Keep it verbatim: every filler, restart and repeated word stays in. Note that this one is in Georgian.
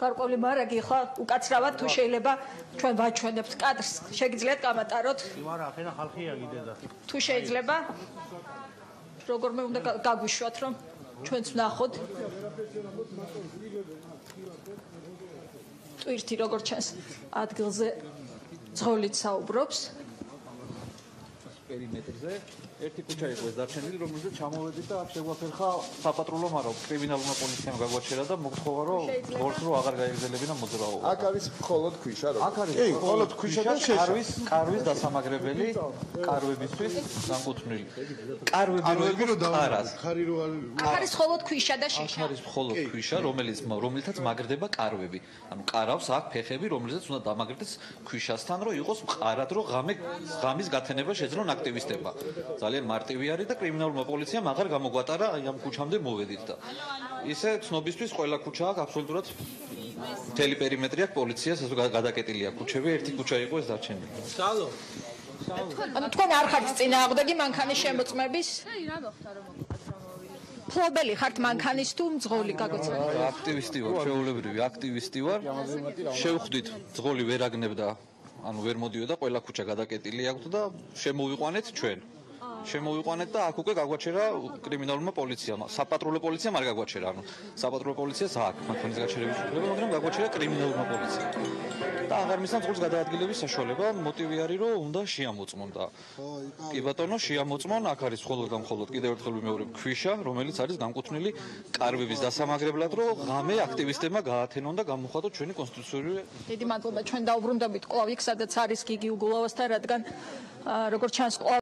გარკვეული მარაგი ხა უკაცრავად თუ შეიძლება ჩვენ ვაჩვენებთ კადრს შეგიძლიათ გამატაროთ მარა ახლა ხალხია გიდედა თუ შეიძლება როგორმე უნდა გაგვიშვათ რომ ჩვენც ვნახოთ ტვირთი როგორ ჩანს ადგილზე ძღოლით საუბრობს პერიმეტრზე ერთი ქუჩა იყო ეს დარჩენილი რომელზეც ჩამოვედით და აქ შეგვაფერხა საპატრულო მაგრამ კრიმინალურმა პოლიციამ გაგვაჩერა და მოგთხოვა რომ გორს რო აღარ გაეგზელებინა მოძრაობა აქ არის მხოლოდ ქვიშა რა აქ არის კი მხოლოდ ქვიშა და კარვის კარვის დასამაგრებელი კარვებისთვის განკუთვნილი კარვები რო კარას ხარი რო აქ არის მხოლოდ ქვიშა და აქ არის მხოლოდ ქვიშა რომელიც რომელთაც მაგრდება კარვები ანუ კარავს აქ ფეხები რომელზეც უნდა დამაგრდეს ქვიშასთან რომ იყოს მყარად რომ ღამე ღამის გათენება შეძლონ აქტივისტებმა ძალიან მარტივი არის და კრიმინალურმა პოლიციამ აღარ გამოგვატარა აი ამ ქუჩამდე მოვედით და ისე ცნობისთვის ყველა ქუჩა აქვს აბსოლუტურად მთელი პერიმეტრი აქვს პოლიციას ასე გადაკეტილია ქუჩები ერთი ქუჩა იყო ეს დარჩენილი სალო ანუ თქვენ არ ხართ წინააღმდეგი მანქანის შემოწმების აი რა მოხდა რომ მოვიდა ფლობელი ხართ მანქანის თუ მძღოლი გაგოცნებთ აქტივისტი ვარ ჩვეულებრივი აქტივისტი ვარ შევხვდით ძღოლი ვერ აგნებდა ანუ ვერ მოდიოდა ყველა ქუჩა გადაკეტილი აქვს და შემოვიყვანეთ ჩვენ შემოვიყვანეთ და აქ უკვე გაგვაჩერა კრიმინალურმა პოლიციამ საპატრულო პოლიციამ არ გაგვაჩერა ანუ საპატრულო პოლიციას აქვს მანქანის გაჩერების უფლება მაგრამ გაგვაჩერა კრიმინალურმა პოლიციამ და აღარ მისცემ წყვილს გადაადგილების საშუალება მოტივი არის რომ უნდა შეამოწმონ და კი ბატონო შეამოწმონ აქ არის მხოლოდ და მხოლოდ კიდევ ერთხელ ვიმეორებ ქვიშა რომელიც არის განკუთვნილი კარვების დასამაგრებლად რომ ღამე აქტივისტებმა გაათენონ და გამოხატონ ჩვენი კონსტიტუციური დიდი მადლობა ჩვენ დაუბრუნდებით კვლავ იქ სადაც არის გიგი უგულავასთან რადგან როგორც ჩანს